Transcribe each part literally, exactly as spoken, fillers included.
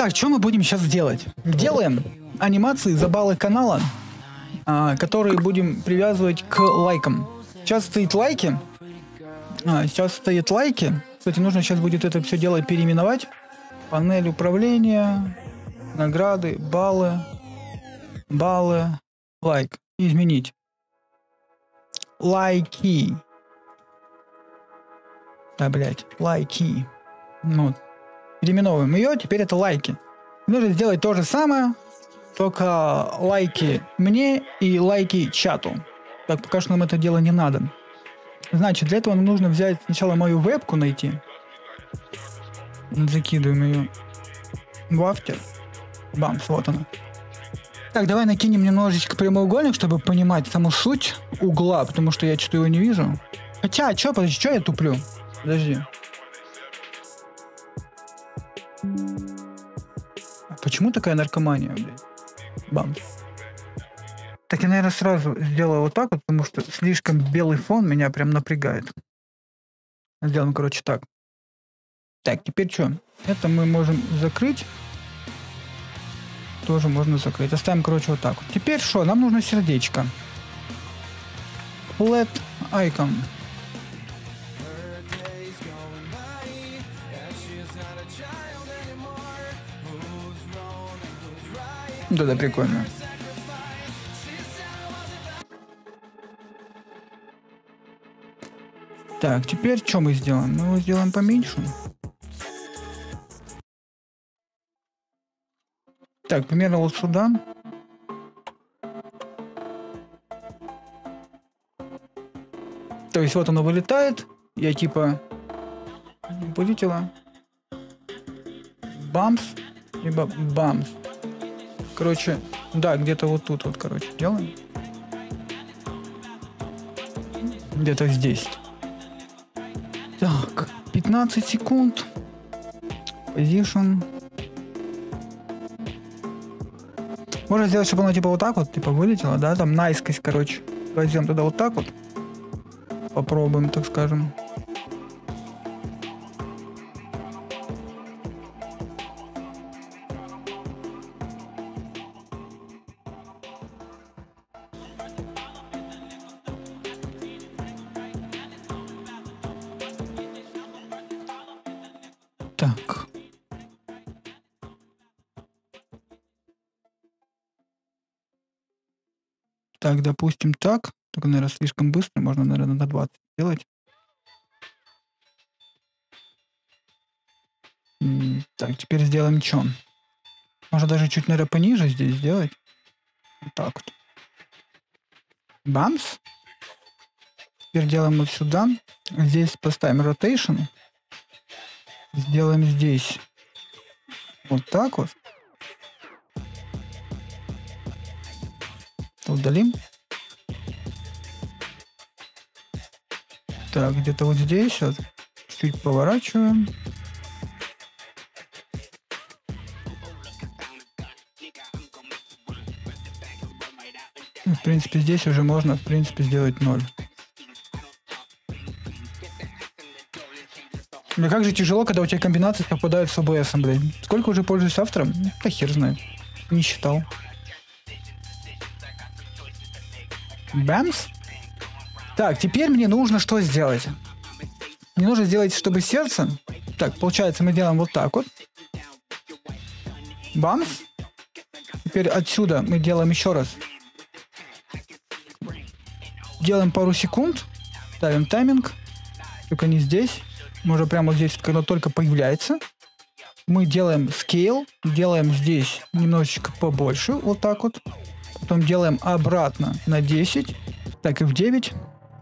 Так, что мы будем сейчас делать? Делаем анимации за баллы канала, а, которые будем привязывать к лайкам. Сейчас стоит лайки. А, сейчас стоят лайки. Кстати, нужно сейчас будет это все дело переименовать. Панель управления, награды, баллы, баллы, лайк. Изменить. Лайки. Да, блять, лайки. Ну, переименовываем ее, теперь это лайки. Нужно сделать то же самое, только лайки мне и лайки чату. Так, пока что нам это дело не надо. Значит, для этого нам нужно взять сначала мою вебку найти. Закидываем ее в автор. Бамс, вот она. Так, давай накинем немножечко прямоугольник, чтобы понимать саму суть угла, потому что я что-то его не вижу. Хотя, что, подожди, что я туплю? Подожди. А почему такая наркомания, блядь? Бамс. Так я, наверное, сразу сделаю вот так вот, потому что слишком белый фон меня прям напрягает. Сделаем, короче, так. Так, теперь что? Это мы можем закрыть. Тоже можно закрыть. Оставим, короче, вот так вот. Теперь что? Нам нужно сердечко. Flat icon. Да-да, прикольно. Так, теперь что мы сделаем? Мы его сделаем поменьше. Так, примерно вот сюда. То есть вот оно вылетает. Я типа вылетела. Бамс. Либо бамс. Короче, да, где-то вот тут вот, короче, делаем. Где-то здесь. Так, пятнадцать секунд. Position. Можно сделать, чтобы оно типа вот так вот, типа вылетело, да, там наискось, короче. Возьмем туда вот так вот. Попробуем, так скажем. Так. Так, допустим, так. Только, наверное, слишком быстро. Можно, наверное, на двадцать сделать. Так, теперь сделаем что? Можно даже чуть, наверное, пониже здесь сделать. Вот так вот. Бамс. Теперь делаем вот сюда. Здесь поставим rotation. Сделаем здесь вот так вот. Удалим. Так, где-то вот здесь вот. Чуть поворачиваем. В принципе, здесь уже можно, в принципе, сделать ноль. Но как же тяжело, когда у тебя комбинации совпадают с о бэ эс, блядь. Сколько уже пользуюсь автором? Да хер знает. Не считал. Бамс. Так, теперь мне нужно что сделать? Мне нужно сделать, чтобы сердце... Так, получается, мы делаем вот так вот. Бамс. Теперь отсюда мы делаем еще раз. Делаем пару секунд. Ставим тайминг. Только не здесь. Мы уже прямо здесь, когда только появляется. Мы делаем scale. Делаем здесь немножечко побольше. Вот так вот. Потом делаем обратно на десять. Так, и в девять.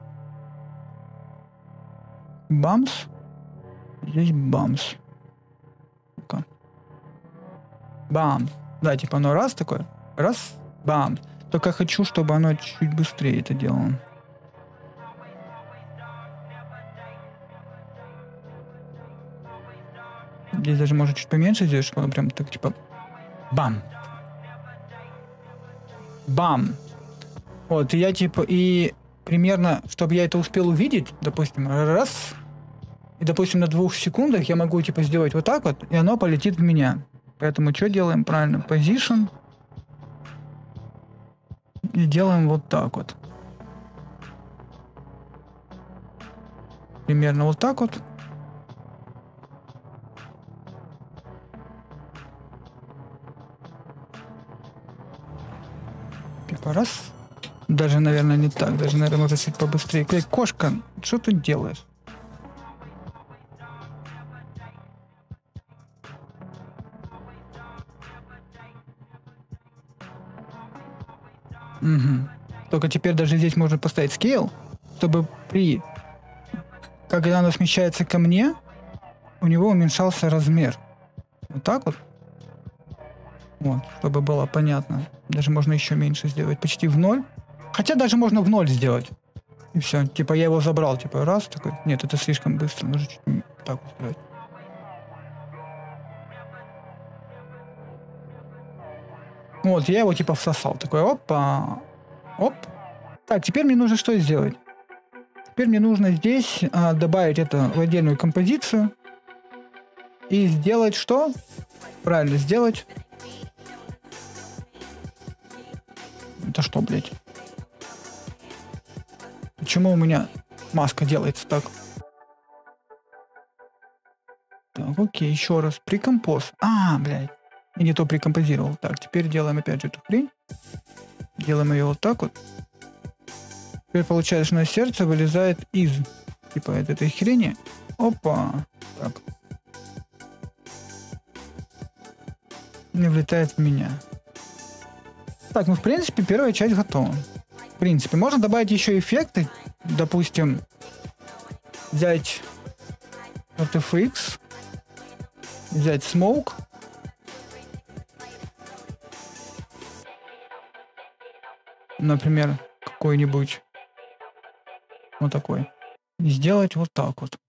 Бамс. Здесь бамс. Ну-ка. Бамс. Да, типа оно раз такое. Раз. Бамс. Только хочу, чтобы оно чуть быстрее это делало. Здесь даже может чуть поменьше сделать, чтобы оно прям так типа... Бам. Бам. Вот, и я типа, и примерно, чтобы я это успел увидеть, допустим, раз, и, допустим, на двух секундах я могу, типа, сделать вот так вот, и оно полетит в меня. Поэтому что делаем правильно? Position. И делаем вот так вот. Примерно вот так вот. Типа раз. Даже, наверное, не так. Даже, наверное, можно чуть побыстрее. Эй, кошка, что ты делаешь? Угу. Только теперь даже здесь можно поставить scale, чтобы при... Когда оно смещается ко мне, у него уменьшался размер. Вот так вот. Вот, чтобы было понятно. Даже можно еще меньше сделать. Почти в ноль. Хотя даже можно в ноль сделать. И все. Типа я его забрал. Типа раз такой. Нет, это слишком быстро. Нужно чуть так вот сделать. Вот, я его типа всосал. Такой опа. Оп. Так, теперь мне нужно что сделать? Теперь мне нужно здесь а, добавить это в отдельную композицию. И сделать что? Правильно, сделать... Это что, блядь? Почему у меня маска делается так? Так, окей, еще раз. Прикомпоз. А, блядь. Я не то прикомпозировал. Так, теперь делаем опять же эту хрень. Делаем ее вот так вот. Теперь получается, что на сердце вылезает из типа этой хрени. Опа. Так. Не влетает в меня. Так, ну в принципе первая часть готова. В принципе, можно добавить еще эффекты. Допустим, взять эр ти эф икс, взять Smoke. Например, какой-нибудь вот такой. И сделать вот так вот.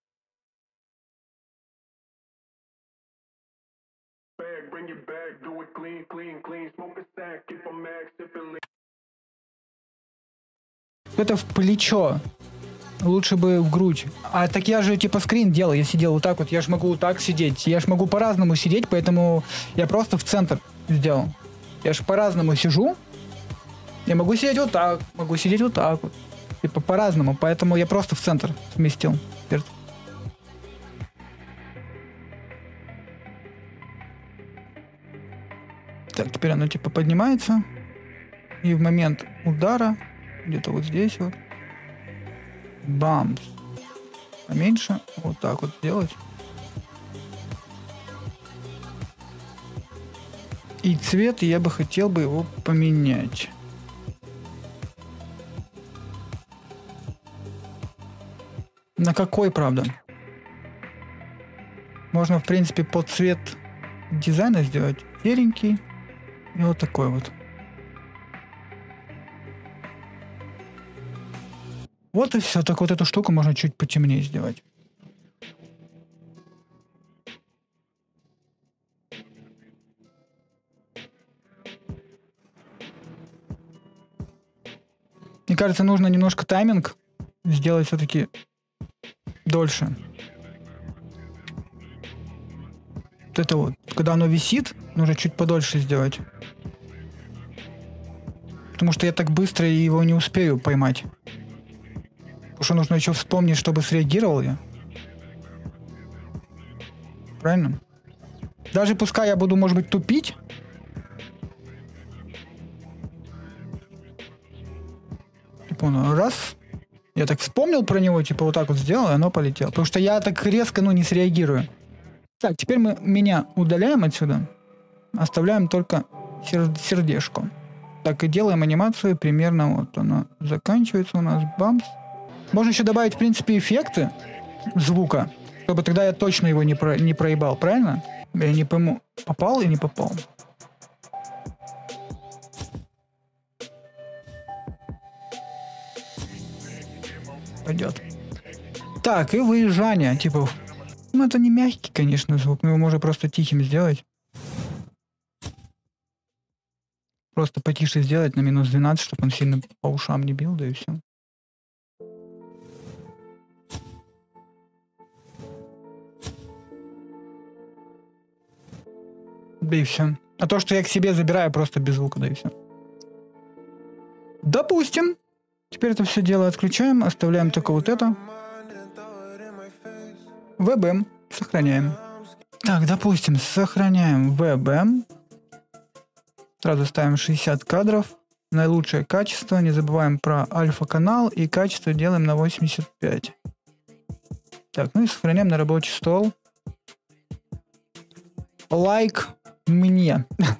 Это в плечо. Лучше бы в грудь. А так я же типа скрин делал. Я сидел вот так вот. Я же могу вот так сидеть. Я же могу по-разному сидеть, поэтому я просто в центр сделал. Я же по-разному сижу. Я могу сидеть вот так. Могу сидеть вот так вот. Типа по-разному. Поэтому я просто в центр сместил. Так, теперь оно типа поднимается. И в момент удара, где-то вот здесь вот, бамс, поменьше, вот так вот сделать. И цвет я бы хотел бы его поменять. На какой, правда? Можно, в принципе, под цвет дизайна сделать серенький. И вот такой вот. Вот и все. Так вот эту штуку можно чуть потемнее сделать. Мне кажется, нужно немножко тайминг сделать все-таки дольше. Вот это вот. Когда оно висит, нужно чуть подольше сделать. Потому что я так быстро его не успею поймать. Потому что нужно еще вспомнить, чтобы среагировал я. Правильно? Даже пускай я буду, может быть, тупить. Типа, ну, раз. Я так вспомнил про него, типа, вот так вот сделал, и оно полетело. Потому что я так резко, ну, не среагирую. Так, теперь мы меня удаляем отсюда. Оставляем только сер сердечко. Так, и делаем анимацию примерно вот она заканчивается у нас. Бамс. Можно еще добавить, в принципе, эффекты звука, чтобы тогда я точно его не, про не проебал, правильно? Я не пойму, попал или не попал. Пойдет. Так, и выезжание, типа... Ну, это не мягкий, конечно, звук, но его можно просто тихим сделать. Просто потише сделать на минус двенадцать, чтобы он сильно по ушам не бил, да и все. Да и все. А то, что я к себе забираю, просто без звука, да и все. Допустим. Теперь это все дело отключаем, оставляем только вот это. ви би эм. Сохраняем. Так, допустим, сохраняем ви би эм. Сразу ставим шестьдесят кадров. Наилучшее качество. Не забываем про альфа-канал. И качество делаем на восемьдесят пять. Так, ну и сохраняем на рабочий стол. Лайк мне.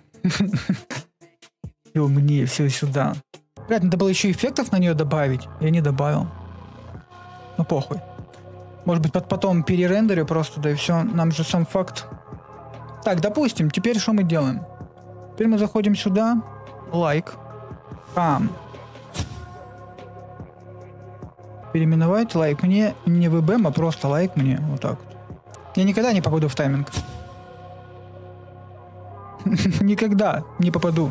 Все мне, все сюда. Блядь, надо было еще эффектов на нее добавить. Я не добавил. Ну похуй. Может быть, под потом перерендерю просто, да и все. Нам же сам факт. Так, допустим, теперь что мы делаем? Теперь мы заходим сюда. Лайк. Пам. Переименовать лайк мне. Не ви би эм, а просто лайк мне. Вот так вот. Я никогда не попаду в тайминг. Никогда не попаду.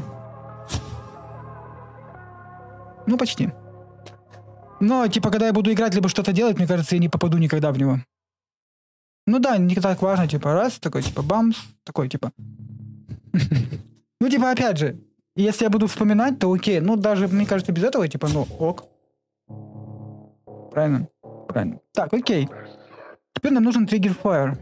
Ну, почти. Но, типа, когда я буду играть, либо что-то делать, мне кажется, я не попаду никогда в него. Ну да, не так важно, типа, раз, такой, типа, бамс, такой, типа. Ну, типа, опять же, если я буду вспоминать, то окей. Ну, даже, мне кажется, без этого, типа, ну, ок. Правильно? Правильно. Так, окей. Теперь нам нужен триггер fire.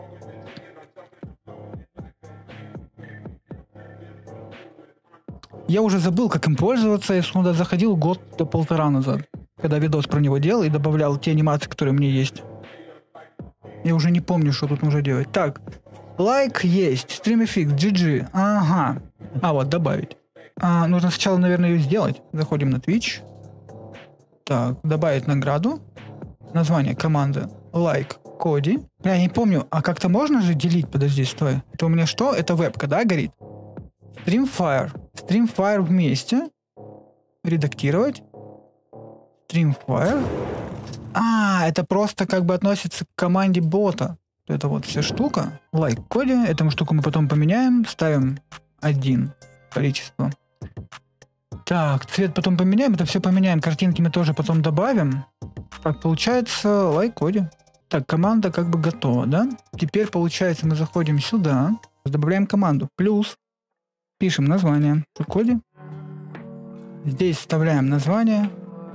Я уже забыл, как им пользоваться. Я сюда заходил год-то полтора назад, когда видос про него делал и добавлял те анимации, которые у меня есть. Я уже не помню, что тут нужно делать. Так, лайк есть, StreamFX, джи джи, ага. А, вот, добавить. А, нужно сначала, наверное, ее сделать. Заходим на Twitch. Так, добавить награду. Название команды лайк Коди. Я не помню, а как-то можно же делить? Подожди, стой. Это у меня что? Это вебка, да, горит? StreamFire. StreamFire вместе. Редактировать. StreamFire. А, это просто как бы относится к команде бота. Это вот вся штука. Лайк коде. Эту штуку мы потом поменяем. Ставим один количество. Так, цвет потом поменяем. Это все поменяем. Картинки мы тоже потом добавим. Так, получается лайк коде. Так, команда как бы готова, да? Теперь, получается, мы заходим сюда. Добавляем команду. Плюс. Пишем название в коде. Здесь вставляем название.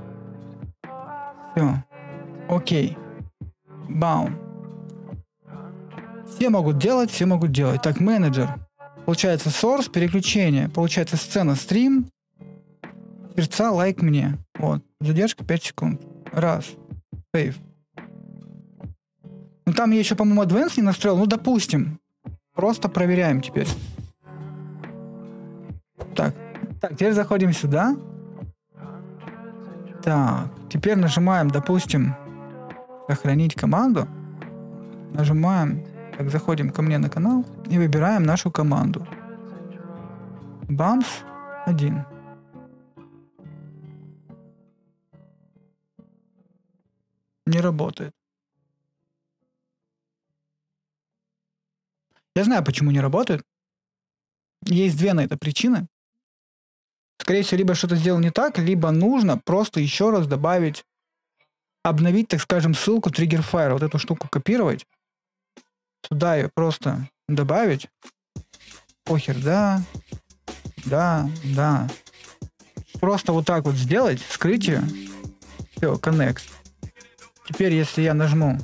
Все. Окей. Баум. Все могут делать, все могут делать. Так, менеджер. Получается source, переключение. Получается сцена, стрим. Сердца, лайк мне. Вот. Задержка пять секунд. Раз. Сейв. Ну там я еще, по-моему, Advanced не настроил. Ну, допустим. Просто проверяем теперь. Так. Так, теперь заходим сюда. Так. Теперь нажимаем, допустим, сохранить команду. Нажимаем. Так, заходим ко мне на канал и выбираем нашу команду. Бамс один. Не работает. Я знаю, почему не работает. Есть две на это причины. Скорее всего, либо что-то сделал не так, либо нужно просто еще раз добавить, обновить, так скажем, ссылку Trigger Fire. Вот эту штуку копировать. Сюда ее просто добавить. Похер, да. Да, да. Просто вот так вот сделать, скрыть ее. Все, connect. Теперь, если я нажму...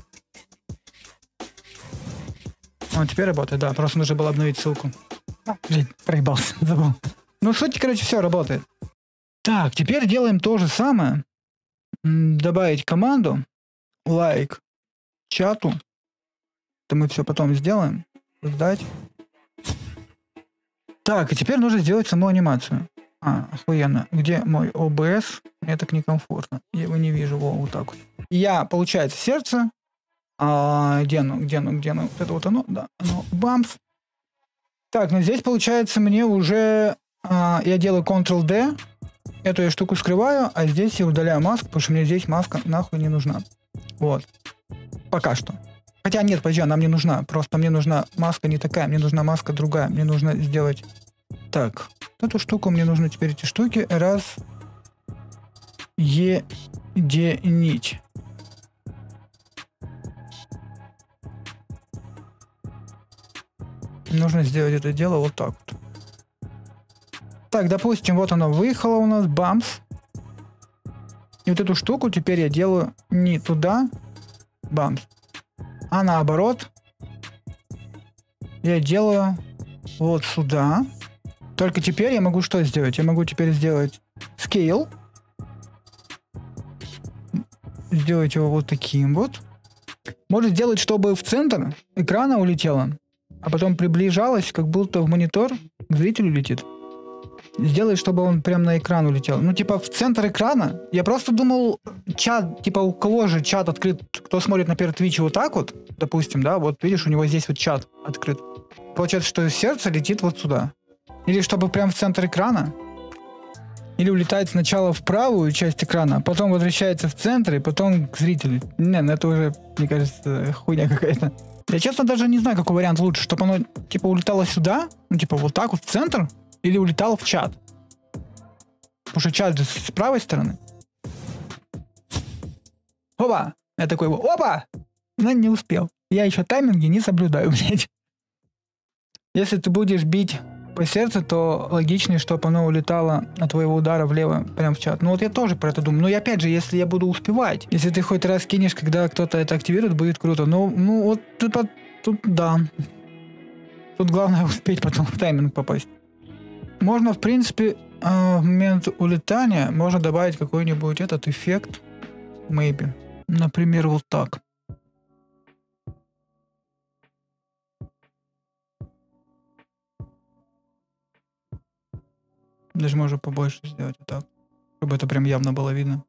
Вот, теперь работает, да. Просто нужно было обновить ссылку. А, блин, проебался, забыл. Ну, в сути, короче, все работает. Так, теперь делаем то же самое. Добавить команду. Лайк чату. Это мы все потом сделаем. Сдать. Так, и теперь нужно сделать саму анимацию. А, охуенно. Где мой о бэ эс? Мне так некомфортно. Я его не вижу. Во, вот так вот. Я, получается, сердце. А, где оно? Где оно? Где оно? Вот это вот оно? Да. Оно. Бамс. Так, ну здесь, получается, мне уже... А, я делаю контрол дэ. Эту я штуку скрываю. А здесь я удаляю маску, потому что мне здесь маска нахуй не нужна. Вот. Пока что. Хотя нет, подожди, она мне нужна. Просто мне нужна маска не такая. Мне нужна маска другая. Мне нужно сделать... Так. Эту штуку мне нужно теперь эти штуки раз... Единить. Нужно сделать это дело вот так вот. Так, допустим, вот оно выехало у нас, бамс. И вот эту штуку теперь я делаю не туда, бамс, а наоборот. Я делаю вот сюда. Только теперь я могу что сделать? Я могу теперь сделать scale. Сделать его вот таким вот. Может сделать, чтобы в центр экрана улетело, а потом приближалось, как будто в монитор к зрителю летит. Сделать, чтобы он прям на экран улетел. Ну, типа, в центр экрана. Я просто думал, чат, типа, у кого же чат открыт, кто смотрит, например, Twitch вот так вот, допустим, да, вот видишь, у него здесь вот чат открыт. Получается, что сердце летит вот сюда. Или чтобы прям в центр экрана. Или улетает сначала в правую часть экрана, а потом возвращается в центр и потом к зрителю. Не, ну это уже, мне кажется, хуйня какая-то. Я честно даже не знаю, какой вариант лучше. Чтобы оно, типа, улетало сюда, ну, типа, вот так вот в центр, или улетало в чат. Потому что чат же с правой стороны. Опа! Я такой, опа! Но не успел. Я еще тайминги не соблюдаю, блядь. Если ты будешь бить по сердцу, то логичнее, чтобы оно улетало от твоего удара влево, прям в чат. Ну вот я тоже про это думаю. Но и опять же, если я буду успевать, если ты хоть раз кинешь, когда кто-то это активирует, будет круто. Ну, ну вот типа, тут да. Тут главное успеть потом в тайминг попасть. Можно, в принципе, в момент улетания можно добавить какой-нибудь этот эффект. Maybe. Например, вот так. Даже можно побольше сделать вот так, чтобы это прям явно было видно.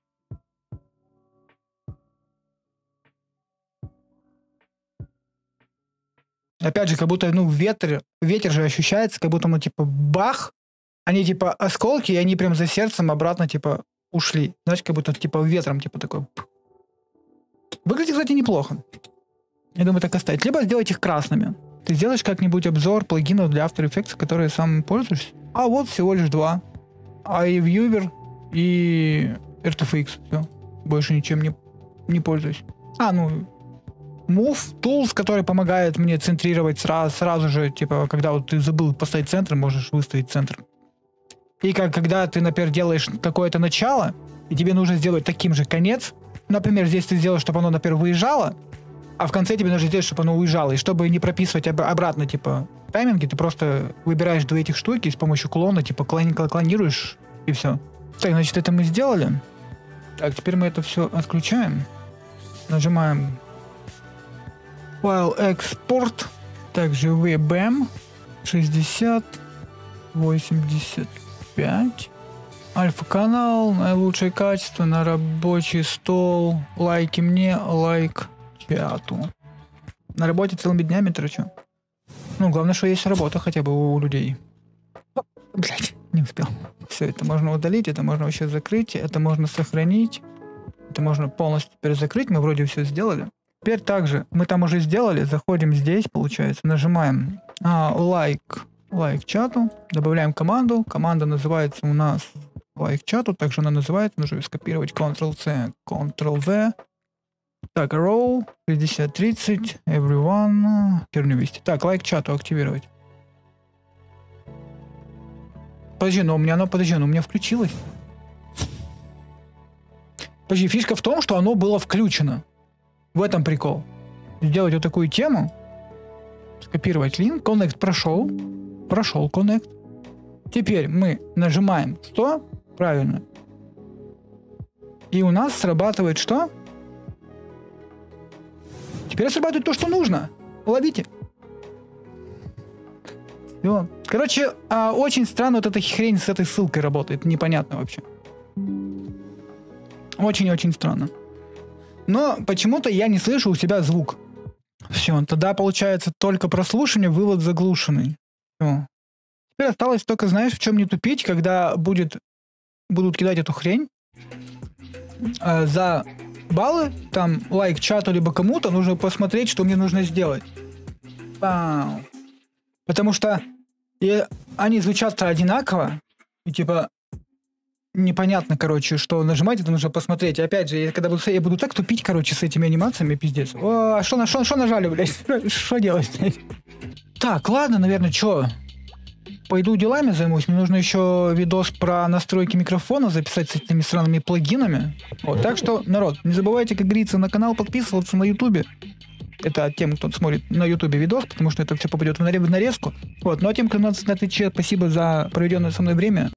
Опять же, как будто, ну, ветер, ветер же ощущается, как будто, ну, типа, бах, они, типа, осколки, и они прям за сердцем обратно, типа, ушли. Знаешь, как будто, типа, ветром, типа, такой. Выглядит, кстати, неплохо. Я думаю, так оставить. Либо сделать их красными. Ты сделаешь как-нибудь обзор плагинов для After Effects, которые сам пользуешься. А вот всего лишь два. iViewer и эр ти эф икс. Все. Больше ничем не, не пользуюсь. А, ну... Move Tools, который помогает мне центрировать сразу, сразу же, типа, когда вот ты забыл поставить центр, можешь выставить центр. И как, когда ты, например, делаешь какое-то начало, и тебе нужно сделать таким же конец, например, здесь ты сделаешь, чтобы оно, например, выезжало, а в конце тебе нужно сделать, чтобы оно уезжало. И чтобы не прописывать об- обратно, типа, тайминги, ты просто выбираешь две этих штуки и с помощью клона, типа, клон- клонируешь, и все. Так, значит, это мы сделали. Так, теперь мы это все отключаем. Нажимаем файл экспорт, также ви би эм шестьдесят восемьдесят пять, альфа-канал, наилучшее качество, на рабочий стол, лайки мне, лайк чату. На работе целыми днями торчу. Ну, главное, что есть работа хотя бы у людей. Блять, не успел. Все, это можно удалить, это можно вообще закрыть, это можно сохранить, это можно полностью теперь закрыть, мы вроде все сделали. Теперь также мы там уже сделали, заходим здесь, получается, нажимаем а, лайк, лайк чату, добавляем команду, команда называется у нас лайк чату, также она называется, нужно скопировать контрол-C, контрол-V, так, row, шестьдесят тридцать, everyone, херню вести. Так, лайк чату активировать. Подожди, но у меня оно, подожди, оно у меня включилось. Подожди, фишка в том, что оно было включено. В этом прикол. Сделать вот такую тему. Скопировать линк. Connect прошел. Прошел Connect. Теперь мы нажимаем что? Правильно. И у нас срабатывает что? Теперь срабатывает то, что нужно. Ловите. Все. Короче, а, очень странно вот эта хрень с этой ссылкой работает. Непонятно вообще. Очень-очень странно. Но почему-то я не слышу у себя звук. Все, тогда получается только прослушивание, вывод заглушенный. Все. Теперь осталось только, знаешь, в чем не тупить, когда будет, будут кидать эту хрень. Э, за баллы, там, лайк чату, либо кому-то, нужно посмотреть, что мне нужно сделать. Пау. Потому что и они звучат одинаково, и типа... Непонятно, короче, что нажимать, это нужно посмотреть. И опять же, я, когда буду, я буду так тупить, короче, с этими анимациями, пиздец. О, а что, что, что нажали, блядь? Что делать, блядь? Так, ладно, наверное, что? Пойду делами займусь. Мне нужно еще видос про настройки микрофона записать с этими странными плагинами. Вот, так что, народ, не забывайте, как говорится, на канал подписываться на ютубе. Это тем, кто смотрит на ютубе видос, потому что это все попадет в нарезку. Вот, ну а тем, кто у нас на Твиче, спасибо за проведенное со мной время.